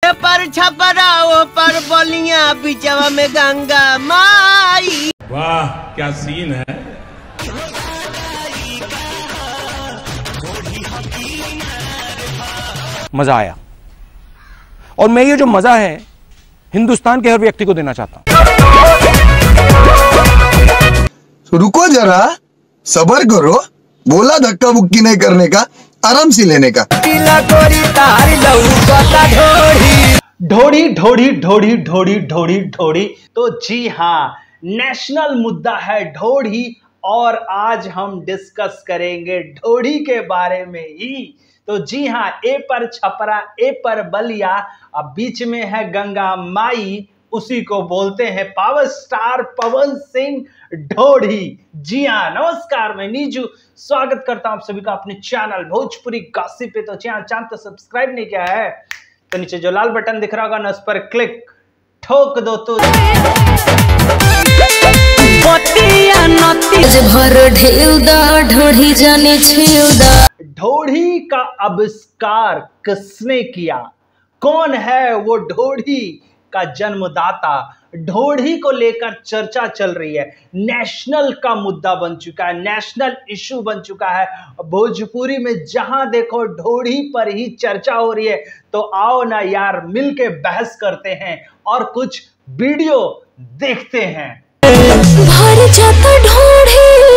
पर छपरा ओ पर बलिया बिचवा में गंगा माई। वाह क्या सीन है। मजा आया और मैं ये जो मजा है हिंदुस्तान के हर व्यक्ति को देना चाहता हूं। तो रुको जरा, सबर करो, बोला धक्का बुक्की नहीं करने का, आराम से लेने का। ढोड़ी ढोड़ी ढोड़ी ढोड़ी ढोड़ी ढोड़ी। तो जी हाँ, नेशनल मुद्दा है ढोड़ी और आज हम डिस्कस करेंगे ढोड़ी के बारे में ही। तो जी हाँ, ए पर छपरा, ए पर बलिया, अब बीच में है गंगा माई, उसी को बोलते हैं पावर स्टार पवन सिंह ढोड़ी। जी हाँ, नमस्कार, मैं नीजू स्वागत करता हूं आप सभी का अपने चैनल भोजपुरी गॉसिप पे। तो चैनल तो सब्सक्राइब नहीं किया है तो नीचे जो लाल बटन दिख रहा होगा ना, उस पर क्लिक ठोक दो तो ढोड़ी जाने ढोड़ी का आविष्कार किसने किया? कौन है वो ढोड़ी का जन्मदाता? ढोड़ी को लेकर चर्चा चल रही है, नेशनल का मुद्दा बन चुका है, नेशनल इशू बन चुका है। भोजपुरी में जहां देखो ढोड़ी पर ही चर्चा हो रही है। तो आओ ना यार, मिलके बहस करते हैं और कुछ वीडियो देखते हैं। भर जाता ढोड़ी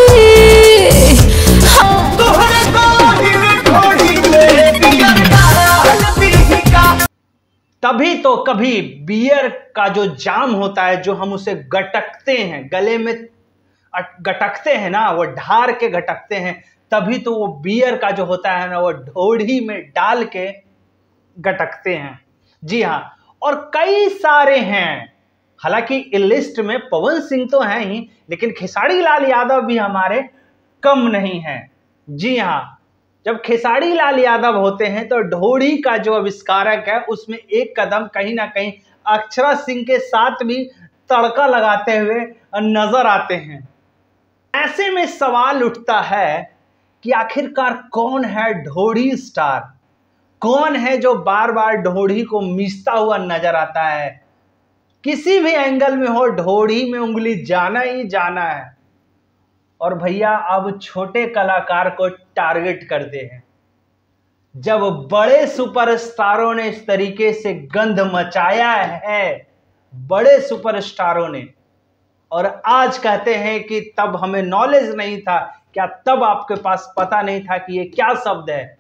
तभी तो कभी बियर का जो जाम होता है, जो हम उसे गटकते हैं, गले में गटकते हैं ना, वो ढार के गटकते हैं, तभी तो वो बियर का जो होता है ना, वो ढोड़ी में डाल के गटकते हैं। जी हाँ, और कई सारे हैं। हालांकि इस लिस्ट में पवन सिंह तो हैं ही, लेकिन खेसारी लाल यादव भी हमारे कम नहीं हैं। जी हाँ, जब खेसारी लाल यादव होते हैं तो ढोड़ी का जो आविष्कारक है उसमें एक कदम कहीं ना कहीं अक्षरा सिंह के साथ भी तड़का लगाते हुए नजर आते हैं। ऐसे में सवाल उठता है कि आखिरकार कौन है ढोड़ी स्टार? कौन है जो बार बार ढोड़ी को मीचता हुआ नजर आता है? किसी भी एंगल में हो, ढोड़ी में उंगली जाना ही जाना है। और भैया अब छोटे कलाकार को टारगेट करते हैं। जब बड़े सुपरस्टारों ने इस तरीके से गंध मचाया है, बड़े सुपरस्टारों ने, और आज कहते हैं कि तब हमें नॉलेज नहीं था, क्या तब आपके पास पता नहीं था कि ये क्या शब्द है?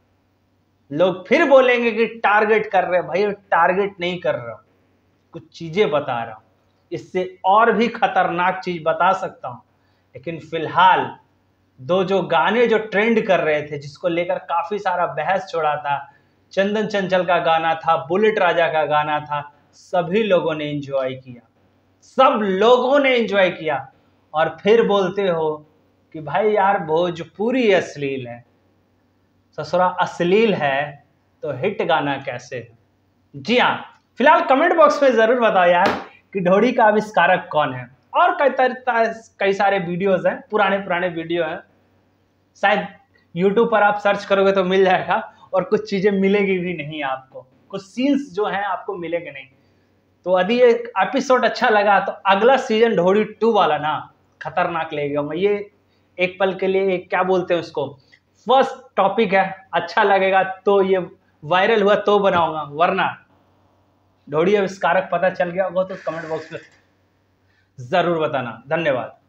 लोग फिर बोलेंगे कि टारगेट कर रहे हैं। भाई टारगेट नहीं कर रहा हूं, कुछ चीजें बता रहा हूं। इससे और भी खतरनाक चीज बता सकता हूं, लेकिन फिलहाल जो गाने जो ट्रेंड कर रहे थे, जिसको लेकर काफी सारा बहस छोड़ा था, चंदन चंचल का गाना था, बुलेट राजा का गाना था, सभी लोगों ने एंजॉय किया, सब लोगों ने एंजॉय किया। और फिर बोलते हो कि भाई यार भोजपुरी अश्लील है। ससुरा अश्लील है तो हिट गाना कैसे है? जी हाँ, फिलहाल कमेंट बॉक्स में जरूर बताओ यार कि ढोड़ी का आविष्कारक कौन है। और कई सारे वीडियोस हैं, पुराने वीडियो हैं, शायद YouTube पर आप सर्च करोगे तो मिल जाएगा। और कुछ चीजें मिलेगी भी नहीं आपको, कुछ सीन्स जो हैं आपको मिलेंगे नहीं। तो यदि ये एपिसोड अच्छा लगा तो अगला सीजन ढोड़ी 2 वाला ना खतरनाक लेगा। मैं ये एक पल के लिए क्या बोलते हैं उसको, फर्स्ट टॉपिक है, अच्छा लगेगा तो ये वायरल हुआ तो बनाऊंगा, वरना ढोड़ी आविष्कारक पता चल गया होगा तो कमेंट बॉक्स में जरूर बताना। धन्यवाद।